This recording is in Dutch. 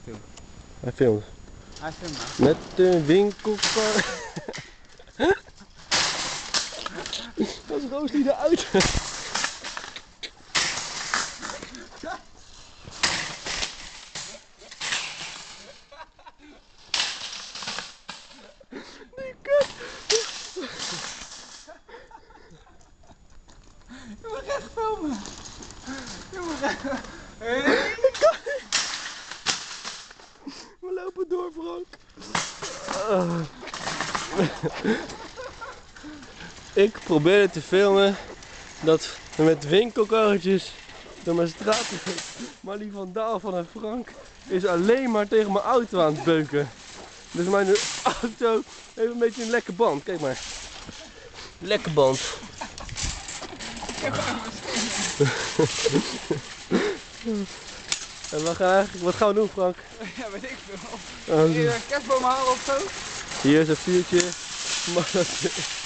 Film. Hij filmt. Hij filmt maar. Met een winkelkar. Dat is Roos niet eruit. Die kut. Je moet echt filmen. Je moet echt... We lopen door, Frank. Ik probeerde te filmen dat we met winkelkarretjes door mijn straat gaan. Maar die Van Daal van een Frank is alleen maar tegen mijn auto aan het beuken. Dus mijn auto heeft een beetje een lekke band. Kijk maar. Lekke band. En wat gaan we doen, Frank? Ja, weet ik veel. Kun je een kerstboom halen of zo? Hier is een vuurtje. Maar dat